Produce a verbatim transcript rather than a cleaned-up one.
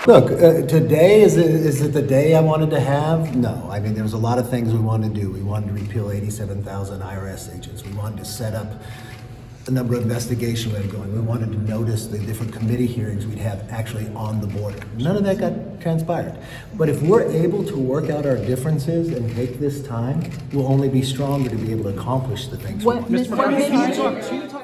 Look, uh, today, is it, is it the day I wanted to have? No. I mean, there was a lot of things we wanted to do. We wanted to repeal eighty-seven thousand I R S agents. We wanted to set up a number of investigations we had going. We wanted to notice the different committee hearings we'd have actually on the border. None of that got transpired. But if we're able to work out our differences and take this time, we'll only be stronger to be able to accomplish the things what, we want. Mister McCarthy,